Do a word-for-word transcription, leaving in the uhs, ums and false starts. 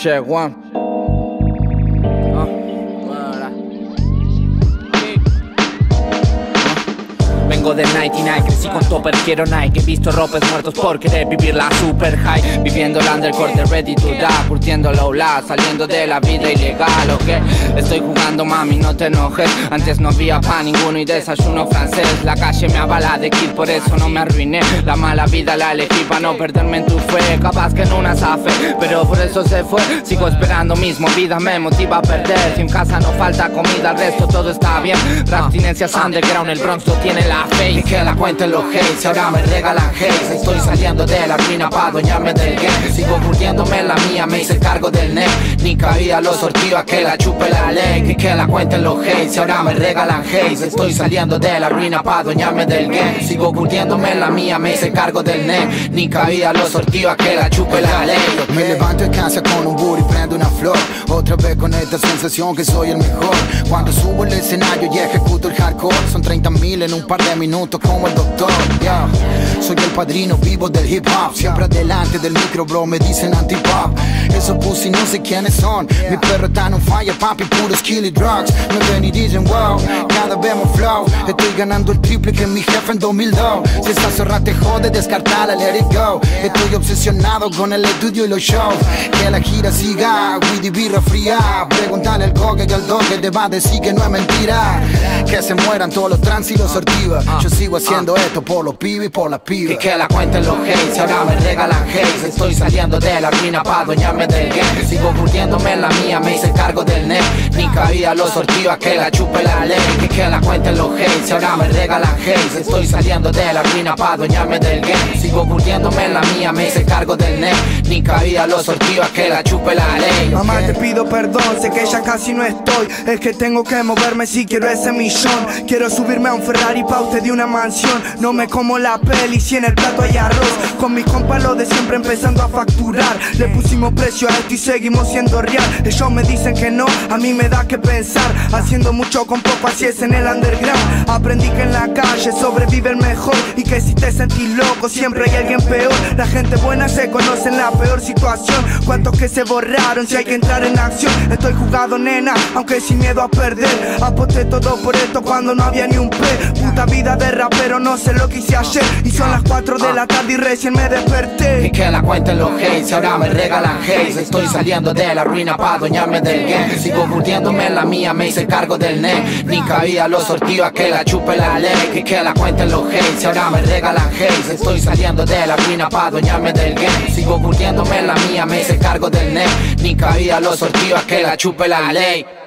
Che, Juan. Vengo del noventa y nueve, crecí con topper, quiero Nike. He visto ropes muertos por querer vivir la super high. Viviendo el undercore de ready to die, curtiendo low la, saliendo de la vida ilegal, ok. Estoy jugando, mami, no te enojes. Antes no había pan ninguno y desayuno francés. La calle me avala de kid, por eso no me arruiné. La mala vida la elegí para no perderme en tu fe. Capaz que en una zafe, pero por eso se fue. Sigo esperando, mismo vida me motiva a perder. Si en casa no falta comida, el resto todo está bien. La abstinencia es underground, el Bronx no tiene la fe. Y que la cuenten los hates, ahora me regalan hates. Estoy saliendo de la ruina pa' adueñarme del game. Sigo curtiéndome la mía, me hice cargo del net. Ni cabida los sortidos a que la chupe la ley. Que que la cuenten los hates, ahora me regalan hates. Estoy saliendo de la ruina pa' adueñarme del game. Sigo curtiéndome la mía, me hice cargo del net. Ni cabida los sortidos a que la chupe la ley. Me levanto en casa con un burro y prendo una flor. Otra vez con esta sensación que soy el mejor. Cuando subo el escenario y ejecuto el hardcore, son treinta mil en un par de minutos como el doctor, yeah. Soy el padrino vivo del hip hop. Siempre adelante del micro, bro, me dicen anti-pop. Esos pussy no sé quiénes son. Mi perro está on fire, papi, puros kill y drugs. Me ven y dicen wow, cada vez más flow. Estoy ganando el triple que mi jefe en dos mil dos. Si esa zorra te jode, descartala, let it go. Estoy obsesionado con el estudio y los shows. Que la gira siga, weed y birra fría. Pregúntale al coque que al doque te va a decir que no es mentira. Que se mueran todos los trans y los sortivas. Yo sigo haciendo esto por los pibes y por las pibas. Que que la cuenten los hates, ahora me regalan hates. Estoy saliendo de la ruina pa' adueñarme del game. Sigo curtiéndome la mía, me hice cargo del net. Ni cabida los sortidos a que la chupe la ley. Que que la cuenten los hates, ahora me regalan hates. Estoy saliendo de la ruina pa' adueñarme del game. Sigo curtiéndome la mía, me hice cargo del net. Ni cabida los sortidos a que la chupe la ley. Mamá, te pido perdón, sé que ya casi no estoy. Es que tengo que moverme si quiero ese millón. Quiero subirme a un Ferrari pa' usted de una mansión. No me como la peli si en el plato hay arroz. Con mis compas lo de siempre empezando a facturar. Le pusimos precio a esto y seguimos siendo real. Ellos me dicen que no, a mí me da que pensar. Haciendo mucho con poco, así es en el underground. Aprendí que en la calle sobrevive el mejor. Y que si te sentís loco siempre hay alguien peor. La gente buena se conoce en la peor situación. Cuántos que se borraron si hay que entrar en acción. Estoy jugado, nena, aunque sin miedo a perder. Aposté todo por esto cuando no había ni un pe. Puta vida de rapero, no sé lo que hice ayer. Y son las cuatro de la tarde y recién me desperté. Que que la cuenten los hates, ahora me regalan hates. Estoy saliendo de la ruina pa' adueñarme del game. Sigo curtiéndome la mía, me hice cargo del net. Ni cabida los sortidos a que la chupe la ley. Que que la cuenten los hates, ahora me regalan hates. Estoy saliendo de la ruina pa' adueñarme del game. Sigo curtiéndome la mía, me hice cargo del net. Ni cabida los sortidos a que la chupe la ley.